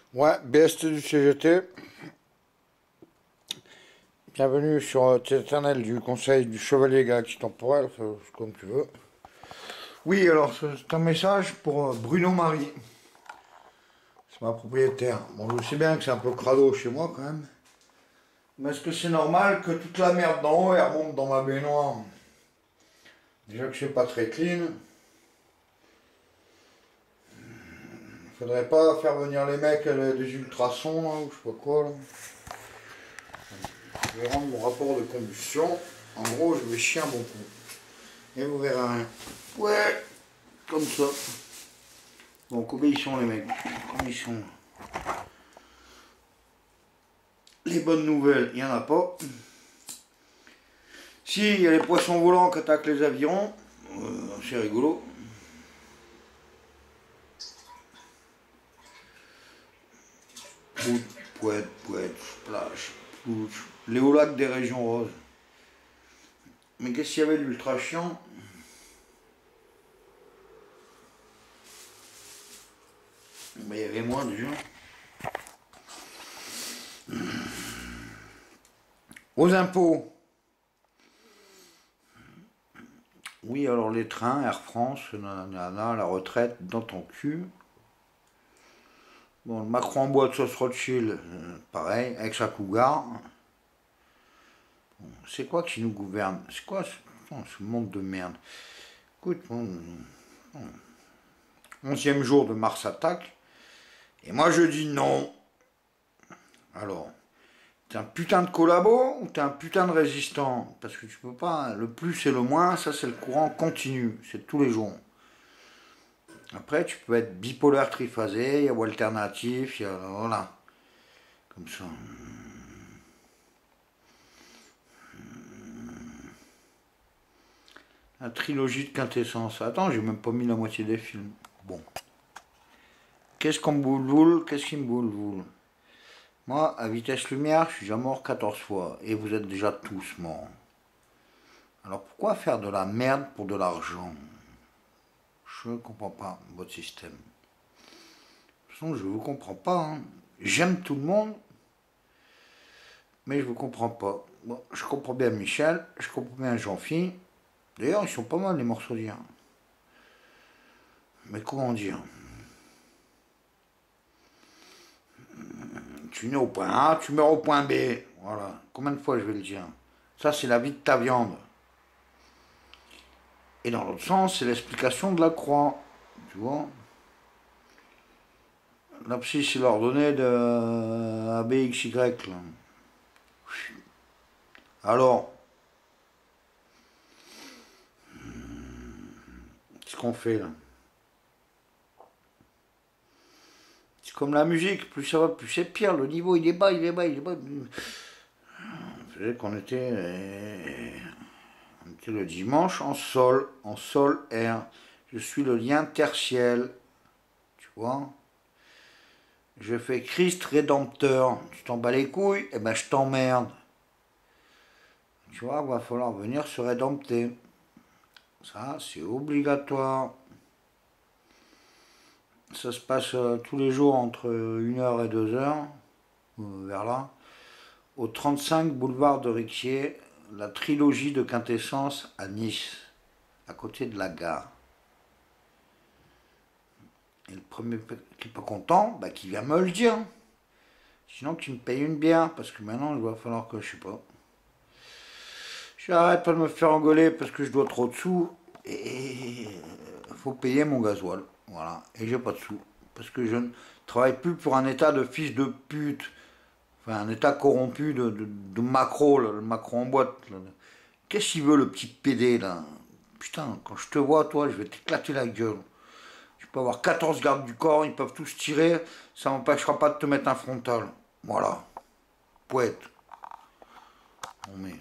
Ouais, BST du CGT. Bienvenue sur Téléternel du Conseil du Chevalier Galactique Temporel, enfin, comme tu veux. Oui, alors c'est un message pour Bruno Marie. C'est ma propriétaire. Bon, je sais bien que c'est un peu crado chez moi quand même. Mais est-ce que c'est normal que toute la merde d'en haut elle remonte dans ma baignoire? Déjà que c'est pas très clean. Faudrait pas faire venir les mecs des ultrasons là, ou je sais pas quoi là. Je vais rendre mon rapport de combustion. En gros, je vais chier un bon coup. Et vous verrez rien. Ouais, comme ça. Donc obéissons les mecs. Obéissons. Les bonnes nouvelles, il n'y en a pas. Si, il y a les poissons volants qui attaquent les avirons. C'est rigolo. Pouette, pouette, splash, plouch. Les hauts lacs des régions roses. Mais qu'est-ce qu'il y avait de l'ultra chiant? Ben, il y avait moins déjà. Aux impôts. Oui, alors les trains, Air France, nanana, la retraite dans ton cul. Bon, le Macron en bois de sauce Rothschild, pareil, avec sa cougar. Bon, c'est quoi qui nous gouverne? C'est quoi ce monde de merde? Écoute, 11e jour de Mars attaque, et moi je dis non. Alors, t'es un putain de collabo ou t'es un putain de résistant? Parce que tu peux pas, le plus et le moins, ça c'est le courant continu, c'est tous les jours. Après, tu peux être bipolaire triphasé, il y a ou alternatif, il y a, voilà, comme ça. La trilogie de quintessence. Attends, j'ai même pas mis la moitié des films. Bon. Qu'est-ce qu'on me boule? Qu'est-ce qui me boule? Moi, à vitesse lumière, je suis déjà mort 14 fois. Et vous êtes déjà tous morts. Alors pourquoi faire de la merde pour de l'argent? Je ne comprends pas votre système. De toute façon, je ne vous comprends pas. Hein. J'aime tout le monde, mais je ne vous comprends pas. Bon, je comprends bien Michel, je comprends bien Jean-Philippe. D'ailleurs, ils sont pas mal les morceaux d'hier. Mais comment dire? Tu nais au point A, tu meurs au point B. Voilà. Combien de fois je vais le dire? Ça, c'est la vie de ta viande. Et dans l'autre sens, c'est l'explication de la croix. Tu vois? L'abscisse, c'est l'ordonnée de ABXY. Là. Alors, qu'est-ce qu'on fait là? C'est comme la musique, plus ça va, plus c'est pire. Le niveau, il est bas, il est bas, il est bas. Vous savez qu'on était le dimanche en sol R. Je suis le lien tertiel. Tu vois? Je fais Christ rédempteur. Tu t'en bats les couilles? Eh ben je t'emmerde. Tu vois, va falloir venir se rédempter. Ça, c'est obligatoire. Ça se passe tous les jours entre 1h et 2h, vers là, au 35 boulevard de Riquier, la trilogie de quintessence à Nice, à côté de la gare. Et le premier qui n'est pas content, bah, qui vient me le dire. Sinon, tu me payes une bière, parce que maintenant, il va falloir que, je sais pas. J'arrête pas de me faire engueuler parce que je dois trop de sous, et faut payer mon gasoil. Voilà, et j'ai pas de sous. Parce que je ne travaille plus pour un état de fils de pute. Enfin, un état corrompu de macro, là, le macro en boîte. Qu'est-ce qu'il veut, le petit PD, là? Putain, quand je te vois, toi, je vais t'éclater la gueule. Je peux avoir 14 gardes du corps, ils peuvent tous tirer, ça m'empêchera pas de te mettre un frontal. Voilà. Poète. On met.